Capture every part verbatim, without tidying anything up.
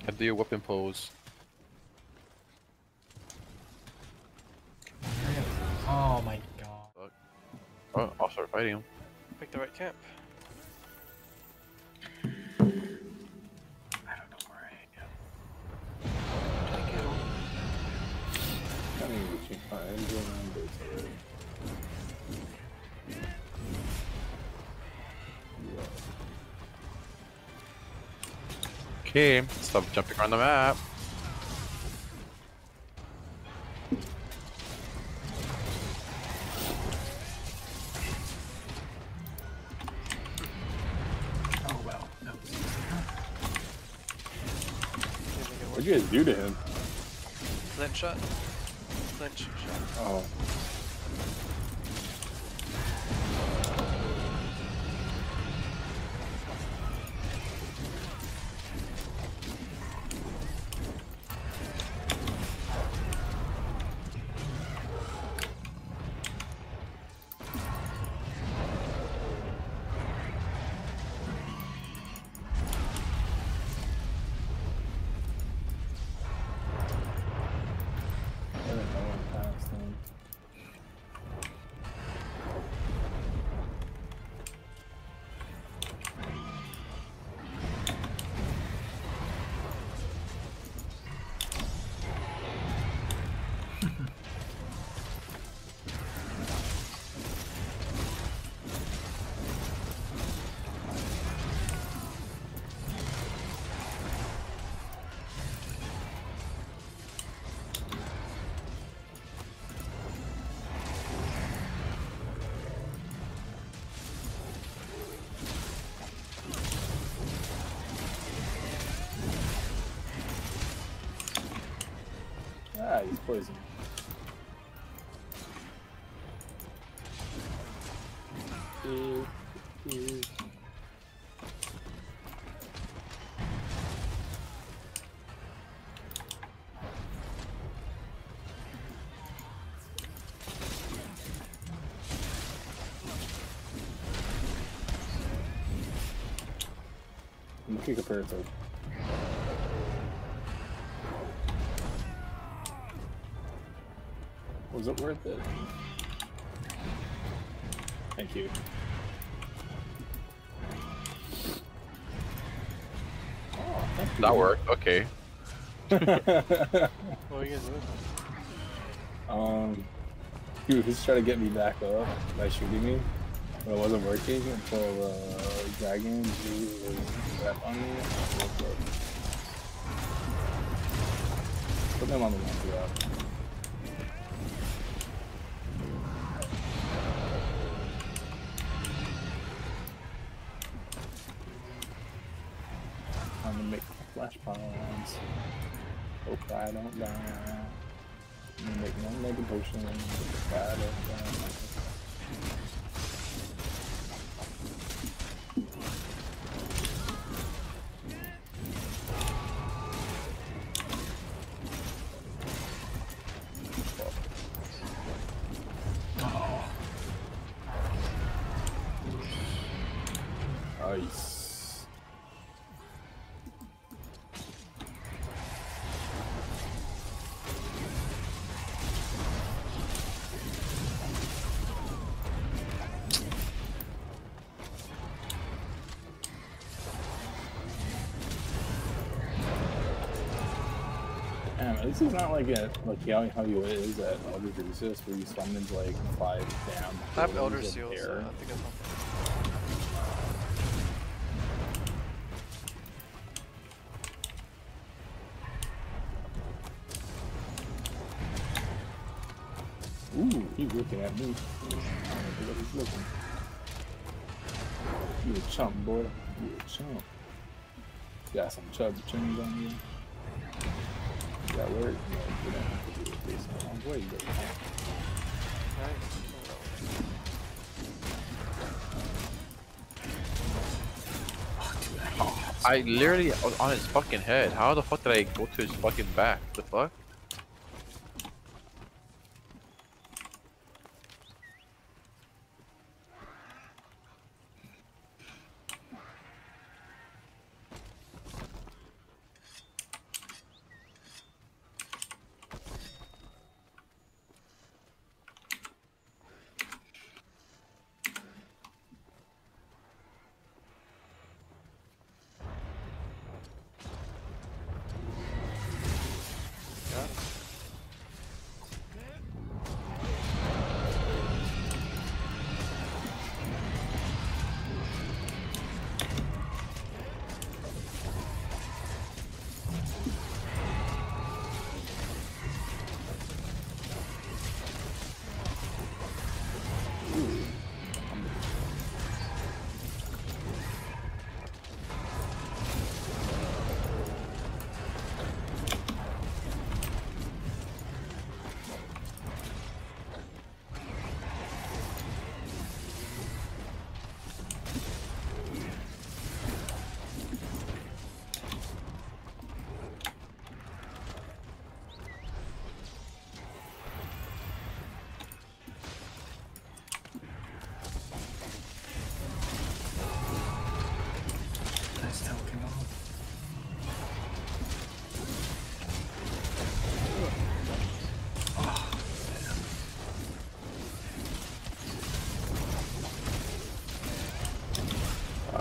And do your weapon pose. Oh my god. Fuck. Oh, I'll start fighting him. Pick the right camp. I don't know where I am. Take it. I mean, we should find around this already. Okay, stop jumping around the map. Oh well. No. What'd you guys do to him? Flint shot. Flint shot. Oh. I don't know what past him. Ah, he's poisoned. Ew, ew. I'm gonna kick a parasite. Was it worth it? Thank you. Oh, thank you. That worked. Okay. What are you guys doing? Um, he was trying to get me back up by shooting me, but it wasn't working until the uh, dragon drew the rep on me. Put them on the one drop. I'm gonna make flash pawns. Hope I don't die. I'm gonna make one mega potion. Hope I don't die. Nice. Damn, this is not like a like how, how you is at Elder Resist where you summon like five damn. I have Elder pillars of Seals. air. Uh, I think I'm. Ooh, he's looking at me. I don't know what he's looking. You a chump, boy. You a chump. Got some chub chins on you. That work? Yeah, you don't have to do it based on where you go. I literally was on his fucking head. How the fuck did I go to his fucking back? The fuck?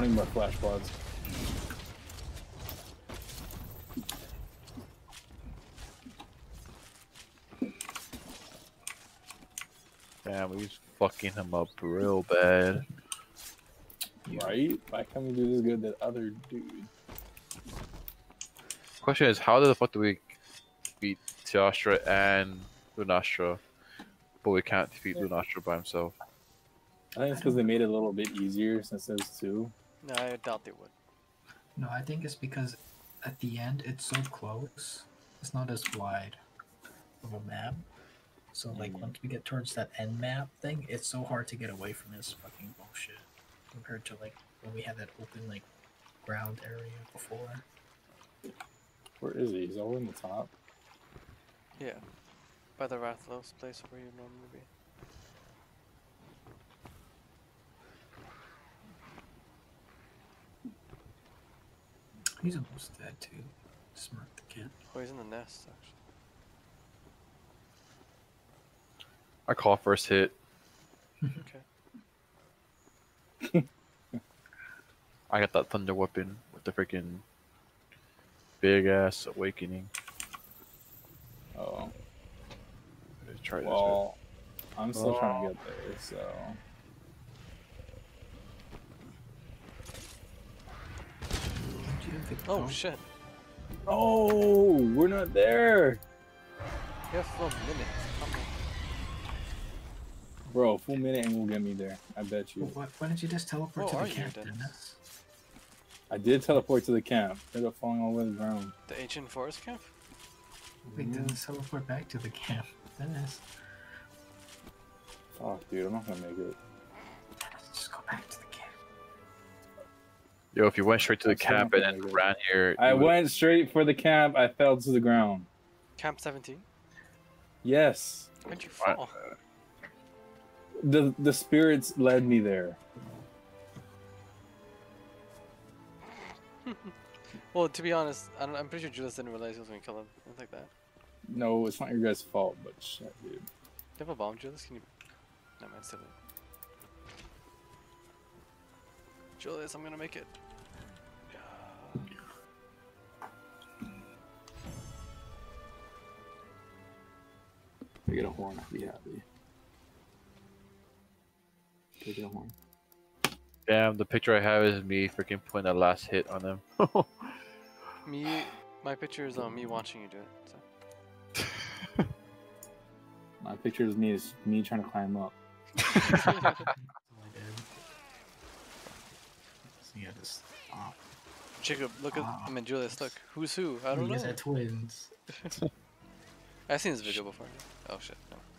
need more flash pods. Damn, we was fucking him up real bad. Right? Why can't we do this good that other dude? Question is, how the fuck do we beat Teostra and Lunastra, but we can't defeat Lunastra by himself? I think it's because they made it a little bit easier since there's two. No, I doubt they would. No, I think it's because at the end it's so close. It's not as wide of a map. So like Mm. once we get towards that end map thing, it's so hard to get away from this fucking bullshit compared to like when we had that open like ground area before. Where is he? He's all in the top. Yeah. By the Rathlow's place where you normally be. He's almost dead too. Smirk the kid. Oh, he's in the nest, actually. I call first hit. Okay. I got that thunder weapon with the freaking big ass awakening. Oh. Let's try this. Well, I'm still Oh. trying to get there, so. Oh shit. Oh, we're not there. You have four minutes. Come on. Bro, full minute and we'll get me there. I bet you. Well, why, why didn't you just teleport Oh, to are the you, camp, Dennis? Dennis? I did teleport to the camp. Ended up falling all the way to the ground. The ancient forest camp? Wait, Mhm. Dennis, teleport back to the camp. Dennis. Fuck, dude, I'm not gonna make it. Dennis, just go back to the camp. Yo, if you went straight to the I'm still camp not and gonna then make it. ran here, I you would've- went straight for the camp. I fell to the ground. Camp seventeen? Yes. Where'd you Right. fall? The the spirits led me there. Well, to be honest, I don't, I'm pretty sure Julius didn't realize he was gonna kill him. Things like that. No, it's not your guys' fault, but shit, dude. Do you have a bomb, Julius? Can you... No, man, still. Julius, I'm gonna make it. If I get a horn, I'd be happy. Take a horn. Damn, the picture I have is me freaking putting the last hit on them. Me, my picture is on me watching you do it. So. My picture of me is me trying to climb up. Oh, I did. So yeah, just stop. Jacob, look at Ah. I mean Julius, look. Who's who? I don't You guys know. are twins. I've seen this video before. Oh shit, no.